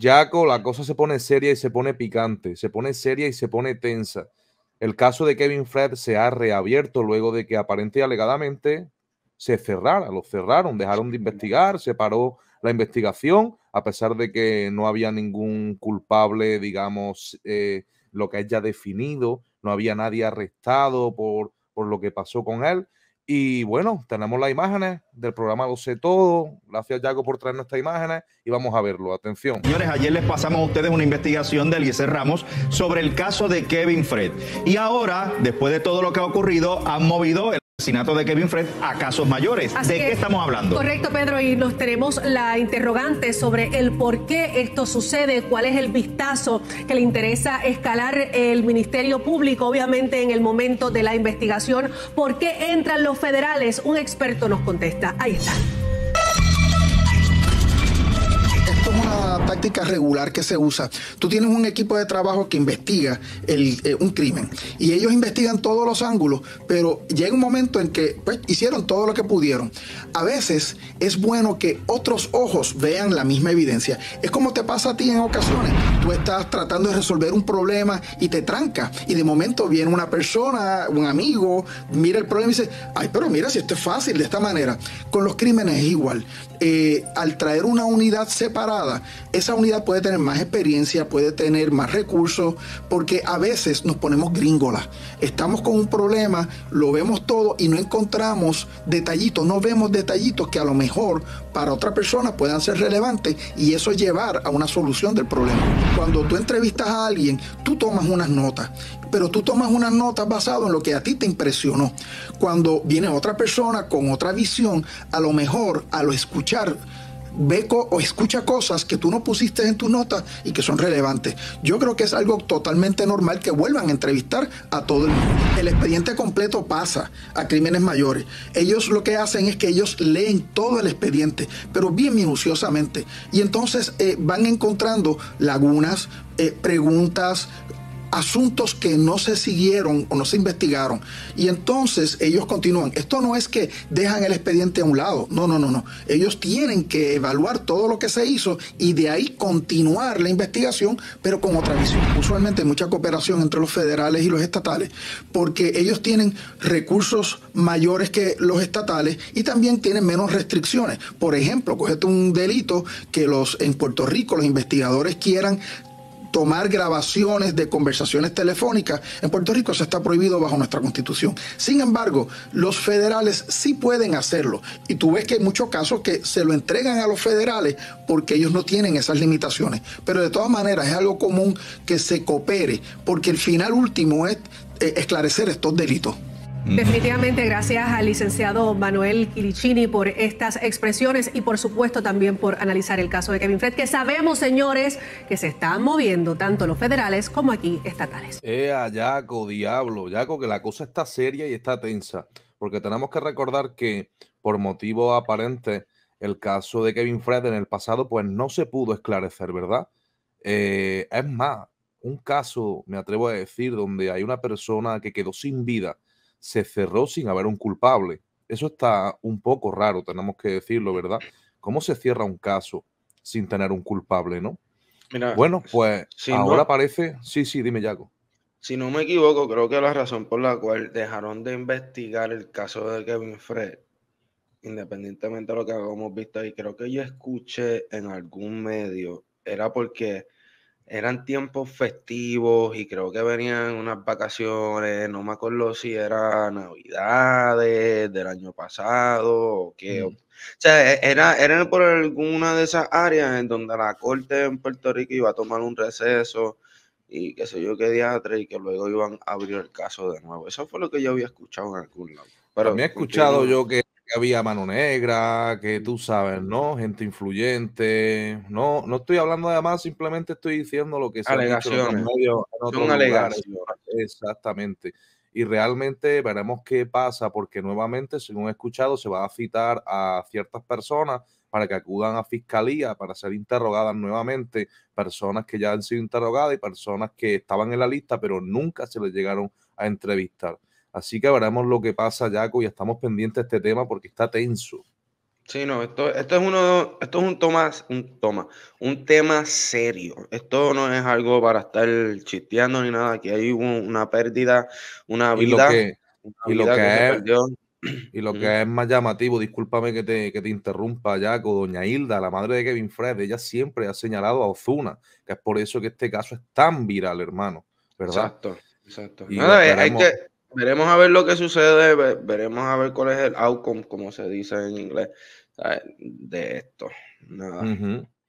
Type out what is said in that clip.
Jaco, la cosa se pone seria y se pone picante, se pone seria y se pone tensa. El caso de Kevin Fred se ha reabierto luego de que aparente y alegadamente se cerrara, lo cerraron, dejaron de investigar, se paró la investigación, a pesar de que no había ningún culpable, digamos, lo que es ya definido, no había nadie arrestado por lo que pasó con él. Y bueno, tenemos las imágenes del programa Lo Sé Todo. Gracias, Yago, por traernos estas imágenes y vamos a verlo. Atención. Señores, ayer les pasamos a ustedes una investigación de Eliezer Ramos sobre el caso de Kevin Fred. Y ahora, después de todo lo que ha ocurrido, han movido el asesinato de Kevin Fred a casos mayores. ¿De qué estamos hablando? Correcto, Pedro, y nos tenemos la interrogante sobre el por qué esto sucede, cuál es el vistazo que le interesa escalar el Ministerio Público, obviamente en el momento de la investigación. ¿Por qué entran los federales? Un experto nos contesta. Ahí está. Una táctica regular que se usa. Tú tienes un equipo de trabajo que investiga un crimen y ellos investigan todos los ángulos, pero llega un momento en que pues, hicieron todo lo que pudieron. A veces es bueno que otros ojos vean la misma evidencia. Es como te pasa a ti en ocasiones. Tú estás tratando de resolver un problema y te tranca y de momento viene una persona, un amigo, mira el problema y dice, ay, pero mira si esto es fácil de esta manera. Con los crímenes es igual. Al traer una unidad separada, esa unidad puede tener más experiencia, puede tener más recursos, porque a veces nos ponemos gringolas. Estamos con un problema, lo vemos todo y no encontramos detallitos, no vemos detallitos que a lo mejor para otra persona puedan ser relevantes y eso llevar a una solución del problema. Cuando tú entrevistas a alguien, tú tomas unas notas, pero tú tomas unas notas basado en lo que a ti te impresionó. Cuando viene otra persona con otra visión, a lo mejor a lo escuchar, ve o escucha cosas que tú no pusiste en tus notas y que son relevantes. Yo creo que es algo totalmente normal que vuelvan a entrevistar a todo el mundo. El expediente completo pasa a crímenes mayores. Ellos lo que hacen es que ellos leen todo el expediente, pero bien minuciosamente. Y entonces van encontrando lagunas, preguntas, asuntos que no se siguieron o no se investigaron. Y entonces ellos continúan. Esto no es que dejan el expediente a un lado. No. Ellos tienen que evaluar todo lo que se hizo y de ahí continuar la investigación, pero con otra visión. Usualmente hay mucha cooperación entre los federales y los estatales, porque ellos tienen recursos mayores que los estatales y también tienen menos restricciones. Por ejemplo, cógete un delito que en Puerto Rico los investigadores quieran tomar grabaciones de conversaciones telefónicas. En Puerto Rico eso está prohibido bajo nuestra Constitución. Sin embargo, los federales sí pueden hacerlo. Y tú ves que hay muchos casos que se lo entregan a los federales porque ellos no tienen esas limitaciones. Pero de todas maneras es algo común que se coopere, porque el final último es esclarecer estos delitos. Definitivamente, gracias al licenciado Manuel Quiricini por estas expresiones y por supuesto también por analizar el caso de Kevin Fred, que sabemos, señores, que se están moviendo tanto los federales como aquí estatales. Yaco, diablo, Yaco, que la cosa está seria y está tensa, porque tenemos que recordar que por motivo aparente el caso de Kevin Fred en el pasado pues no se pudo esclarecer, ¿verdad? Es más, un caso, me atrevo a decir, donde hay una persona que quedó sin vida, se cerró sin haber un culpable. Eso está un poco raro, tenemos que decirlo, ¿verdad? ¿Cómo se cierra un caso sin tener un culpable, no? Mira, bueno, pues si ahora parece... Sí, dime, Yaco. Si no me equivoco, creo que la razón por la cual dejaron de investigar el caso de Kevin Fred, independientemente de lo que habíamos visto ahí, creo que yo escuché en algún medio, era porque eran tiempos festivos y creo que venían unas vacaciones, no me acuerdo si era Navidades del año pasado o qué. O sea, era por alguna de esas áreas en donde la corte en Puerto Rico iba a tomar un receso y qué sé yo qué diatre y que luego iban a abrir el caso de nuevo. Eso fue lo que yo había escuchado en algún lado. Pero también he escuchado yo que había mano negra, que tú sabes, ¿no? Gente influyente. No estoy hablando de más, simplemente estoy diciendo lo que se ha dicho en otros medios, en otros lugares. Exactamente. Y realmente veremos qué pasa, porque nuevamente, según he escuchado, se va a citar a ciertas personas para que acudan a fiscalía para ser interrogadas nuevamente, personas que ya han sido interrogadas y personas que estaban en la lista, pero nunca se les llegaron a entrevistar. Así que veremos lo que pasa, Yaco, y estamos pendientes de este tema porque está tenso. Sí, no, esto es un tema serio. Esto no es algo para estar chisteando ni nada. Aquí hay una pérdida, una Y lo vida, que, una y lo vida que se que es, perdió. y lo Ujú. que es más llamativo, discúlpame que te interrumpa, Jaco, doña Hilda, la madre de Kevin Fred, ella siempre ha señalado a Ozuna, que es por eso que este caso es tan viral, hermano, ¿verdad? Exacto, exacto. Y Nada, veremos. veremos a ver lo que sucede, veremos a ver cuál es el outcome, como se dice en inglés, ¿sabes? De esto. Nada. Ujú.